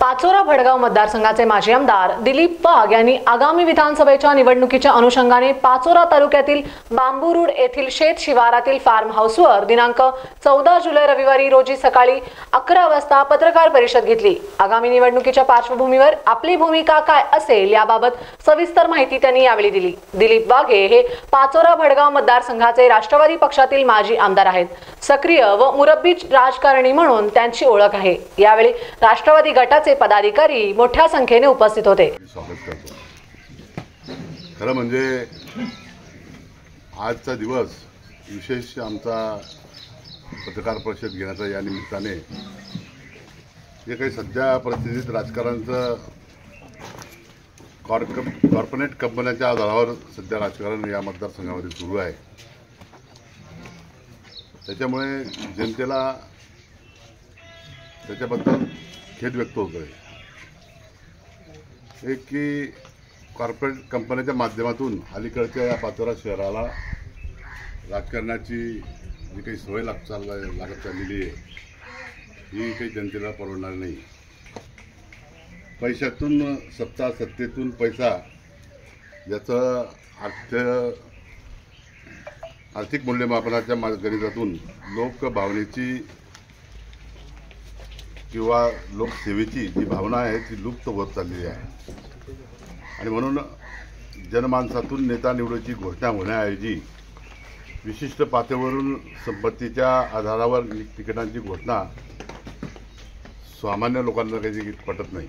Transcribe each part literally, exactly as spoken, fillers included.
पाचोरा भडगाव मतदारसंघाचे माजी आमदार दिलीप वाघ यांनी आगामी विधानसभेच्या निवडणुकीच्या अनुषंगाने पाचोरा तालुक्यातील बांबुरुड येथील शेत शिवारातील फार्म हाऊसवर दिनांक चौदा जुलै रविवारी रोजी सकाळी अकरा वाजता पत्रकार परिषद घेतली। आगामी निवडणुकीच्या पार्श्वभूमीवर आपली भूमिका काय असेल याबाबत सविस्तर माहिती त्यांनी यावेळी दिली। दिलीप वाघे हे पाचोरा भडगाव मतदारसंघाचे राष्ट्रवादी पक्षातील माजी आमदार आहेत। सक्रिय व मुरब्बी राजकारणी म्हणून त्यांची ओळख आहे। यावेळी राष्ट्रवादी गटाचे पदाधिकारी मोठ्या संख्येने उपस्थित होते। स्वागत करतो। खरं म्हणजे आजचा दिवस विशेष आमचा पत्रकार परिषद घेण्याचा या निमित्ताने जे काही सध्या परिस्थितीत राजकारणाचं कॉर्पोरेट कंपन्यांच्या आधारावर सध्या राजकारण या मतदारसंघामध्ये सुरू आहे, त्याच्यामुळे जनतेला त्याच्याबद्दल खेद व्यक्त होत आहे। एक की कॉर्पोरेट कंपन्यांच्या माध्यमातून अलीकडच्या या पाचोरा शहराला राजकारणाची जी काही सवय लाग चाल लागत चाललेली आहे ही काही जनतेला परवडणार नाही। पैशातून सत्ता, सत्तेतून पैसा याचं अर्थ आर्थिक मूल्यमापनाच्या गणितातून लोकभावनेची किंवा लोकसेवेची जी भावना आहे ती लुप्त होत चाललेली आहे आणि म्हणून जनमानसातून नेता निवडीची घोषणा होण्याऐवजी विशिष्ट पातळीवरून संपत्तीच्या आधारावर तिकिटांची घोषणा सामान्य लोकांना काही पटत नाही।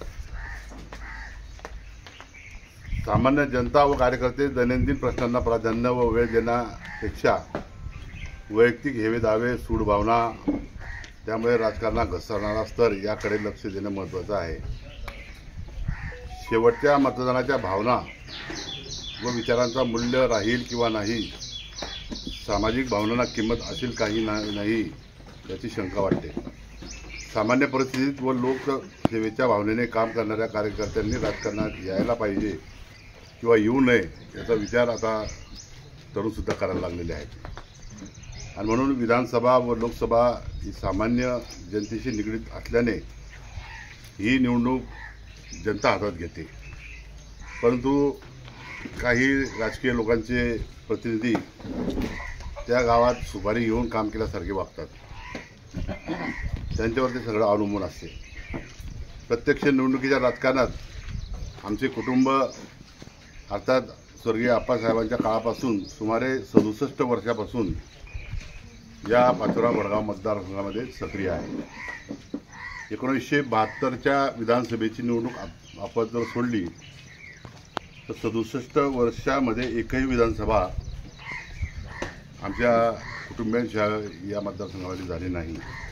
सामान्य जनता व कार्यकर्ते दैनंदिन प्रश्नांना प्राधान्य व वेळ देण्यापेक्षा वैयक्तिक हेवे दावे, सूड भावना, त्यामुळे राजकारणात घसरणारा स्तर याकडे लक्ष देणं महत्त्वाचं आहे। शेवटच्या मतदानाच्या भावना व विचारांचा मूल्य राहील किंवा नाही, सामाजिक भावनांना किंमत असेल काही नाही याची शंका वाटते। सामान्य परिस्थितीत व लोकसेवेच्या भावनेने काम करणाऱ्या कार्यकर्त्यांनी राजकारणात यायला पाहिजे किंवा येऊ नये याचा विचार आता तरुणसुद्धा करायला लागलेले आहेत आणि म्हणून विधानसभा व लोकसभा ही सामान्य जनतेशी निगडीत असल्याने ही निवडणूक जनता हातात घेते, परंतु काही राजकीय लोकांचे प्रतिनिधी त्या गावात सुपारी घेऊन काम केल्यासारखे वागतात, त्यांच्यावर ते सगळं अवलंबून असते। प्रत्यक्ष निवडणुकीच्या राजकारणात आमचे कुटुंब अर्थात स्वर्गीय आप्पासाहेबांच्या काळापासून सुमारे सदुसष्ट वर्षापासून या पाचोरा भडगाव मतदारसंघामध्ये सक्रिय आहे। एकोणीसशे बहात्तरच्या विधानसभेची निवडणूक आपण जर सोडली तर सदुसष्ट वर्षामध्ये एकही विधानसभा आमच्या कुटुंबियांच्या या मतदारसंघामध्ये झाली नाही।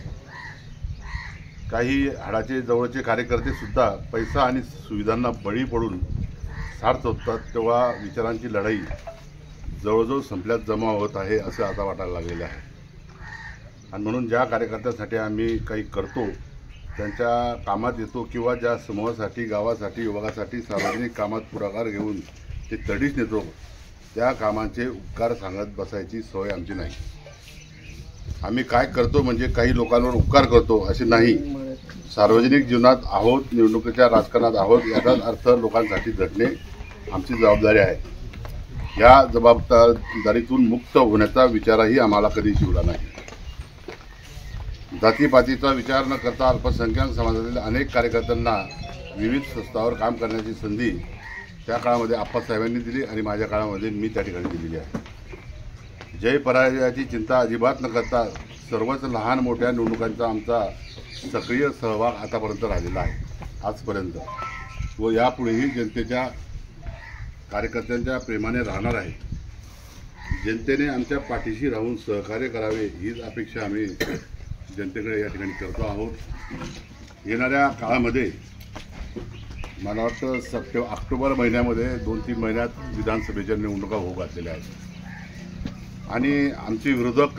काही हाडाचे जवळचे कार्यकर्ते सुद्धा पैसा आणि सुविधांना बळी पडून सार्थ होतात, तेव्हा विचारांची लढाई जवळजवळ संपल्यात जमा होत आहे असं आता वाटायला लागलेलं आहे आणि म्हणून ज्या कार्यकर्त्यांसाठी आम्ही काही करतो, त्यांच्या कामात येतो किंवा ज्या समूहासाठी, गावासाठी, विभागासाठी सार्वजनिक कामात पुढाकार घेऊन ते तडीच नेतो, त्या कामांचे उपकार सांगत बसायची सवय आमची नाही। आम्ही काय करतो म्हणजे काही लोकांवर उपकार करतो असे नाही, सार्वजनिक जीवनात आहोत, निवडणुकीच्या राजकारणात आहोत याचाच अर्थ लोकांसाठी झटणे आमची जबाबदारी आहे। या जबाबदारीतून मुक्त होण्याचा विचारही आम्हाला कधी शिवला नाही। जातीपातीचा विचार न करता अल्पसंख्याक समाजातील अनेक कार्यकर्त्यांना विविध संस्थांवर काम करण्याची संधी त्या काळामध्ये आप्पासाहेबांनी दिली आणि माझ्या काळामध्ये मी त्या ठिकाणी दिलेली आहे। जय पराजयाची चिंता अजिबात न करता सर्वच लहान मोठ्या निवडणुकांचा आमचा सक्रिय सहभाग आतापर्यंत राहिलेला आहे आजपर्यंत व यापुढेही जनतेच्या कार्यकर्त्यांच्या प्रेमाने राहणार आहे। जनतेने आमच्या पाठीशी राहून सहकार्य करावे हीच अपेक्षा आम्ही जनतेकडे या ठिकाणी करतो आहोत। येणाऱ्या काळामध्ये मला वाटतं सप्टेंबर ऑक्टोबर महिन्यामध्ये दोन तीन महिन्यात विधानसभेच्या निवडणुका होऊ घातलेल्या आहेत आणि आमचे विरोधक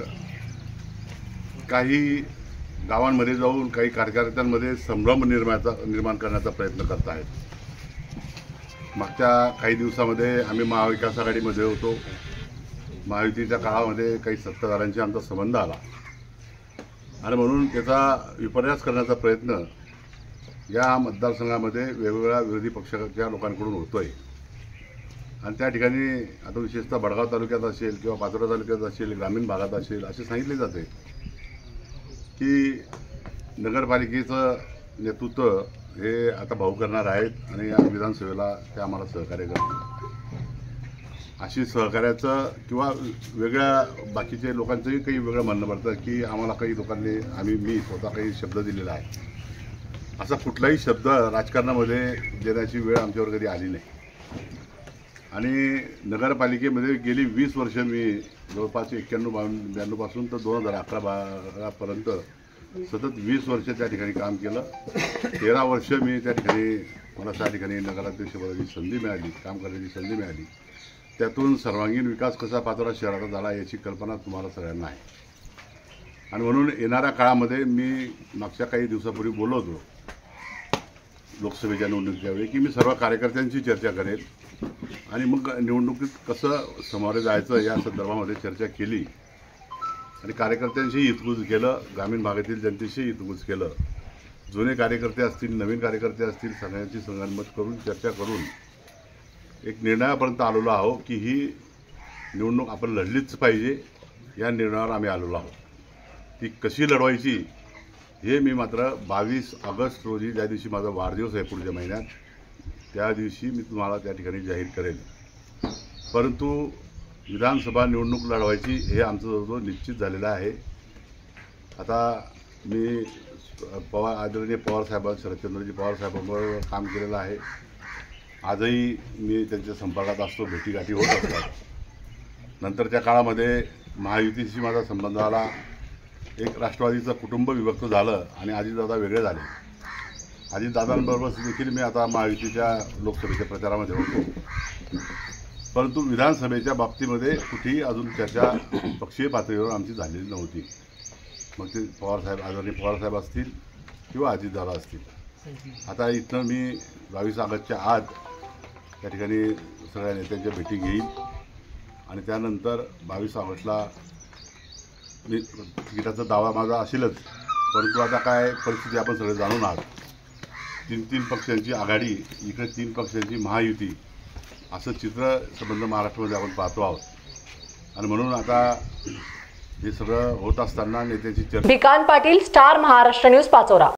काही गावांमध्ये जाऊन काही कार्यकर्त्यांमध्ये संभ्रम निर्माणाचा निर्माण करण्याचा प्रयत्न करत आहेत। मागच्या काही दिवसामध्ये आम्ही महाविकास आघाडीमध्ये होतो, महायुतीच्या काळामध्ये काही सत्ताधाऱ्यांशी आमचा संबंध आला आणि म्हणून त्याचा विपर्यास करण्याचा प्रयत्न या मतदारसंघामध्ये वेगवेगळ्या विरोधी पक्षाच्या लोकांकडून होतोय आणि त्या ठिकाणी आता विशेषतः बडगाव तालुक्यात असेल किंवा पाचोरा तालुक्यात असेल, ग्रामीण भागात असेल, असे सांगितले जाते की नगरपालिकेचं नेतृत्व हे आता भाऊ करणार आहेत आणि या विधानसभेला ते आम्हाला सहकार्य करतील. अशी सहकार्याचं किंवा वेगळ्या बाकीचे लोकांचंही काही वेगळं म्हणणं पडतं की आम्हाला काही लोकांनी आम्ही मी स्वतः काही शब्द दिलेला आहे. असा कुठलाही शब्द राजकारणामध्ये देण्याची वेळ आमच्यावर कधी आली नाही. आणि नगरपालिकेमध्ये गेली वीस वर्ष मी जवळपास एक्क्याण्णव बावन्न ब्याण्णवपासून तर दोन हजार अकरा बारापर्यंत सतत वीस वर्ष त्या ठिकाणी काम केलं. तेरा वर्ष मी त्या ठिकाणी मला त्या ठिकाणी नगराध्यक्षपदाची संधी मिळाली, काम करण्याची संधी मिळाली. त्यातून सर्वांगीण विकास कसा पाचोरा शहराचा झाला याची कल्पना तुम्हाला सगळ्यांना आहे. आणि म्हणून येणाऱ्या काळामध्ये मी मागच्या काही दिवसापूर्वी बोललो होतो लोकसभेच्या निवडणुकीच्या वेळी की मी सर्व कार्यकर्त्यांची चर्चा करेन आणि मग निवडणुकीत कसं सामोरे जायचं या संदर्भामध्ये चर्चा केली आणि कार्यकर्त्यांशी हितगुज केलं, ग्रामीण भागातील जनतेशी हितगुज केलं. जुने कार्यकर्ते असतील, नवीन कार्यकर्ते असतील, सगळ्यांची संगनमत करून चर्चा करून एक निर्णयापर्यंत आलेलो आहोत की ही निवडणूक आपण लढलीच पाहिजे. या निर्णयावर आम्ही आलेलो आहोत. ती कशी लढवायची हे मी मात्र बावीस ऑगस्ट रोजी ज्या दिवशी माझा वाढदिवस आहे पुढच्या महिन्यात त्या दिवशी मी तुम्हाला त्या ठिकाणी जाहीर करेन. परंतु विधानसभा निवडणूक लढवायची हे आमचं जवळजवळ निश्चित झालेलं आहे. आता मी पवार आदरणीय पवारसाहेब शरदचंद्रजी पवारसाहेबांबरोबर काम केलेलं आहे. आजही मी त्यांच्या संपर्कात असतो, भेटीगाठी होत असतात. नंतरच्या काळामध्ये महायुतीशी माझा संबंध आला. एक राष्ट्रवादीचं कुटुंब विभक्त झालं आणि अजितदादा वेगळे झाले. अजितदादांबरोबर देखील मी आता महायुतीच्या लोकसभेच्या प्रचारामध्ये होतो. परंतु विधानसभेच्या बाबतीमध्ये कुठेही अजून चर्चा पक्षीय पातळीवर आमची झालेली नव्हती. मग ते पवारसाहेब आदरणीय पवारसाहेब असतील किंवा अजितदादा असतील. आता इथनं मी बावीस ऑगस्टच्या आत त्या ठिकाणी सगळ्या नेत्यांच्या भेटी घेईन आणि त्यानंतर बावीस ऑगस्टला मी तिकिटाचा दावा माझा असेलच. परंतु आता काय परिस्थिती आपण सगळे जाणून आहात. तीन तीन पक्षांची आघाडी, इकडे तीन पक्षांची महायुती, असं चित्र संबंध महाराष्ट्रामध्ये आपण पाहतो आहोत. आणि म्हणून आता हे सगळं होत असताना नेत्यांची चर्चा. Bhikan Patil, star Maharashtra news, Pachora.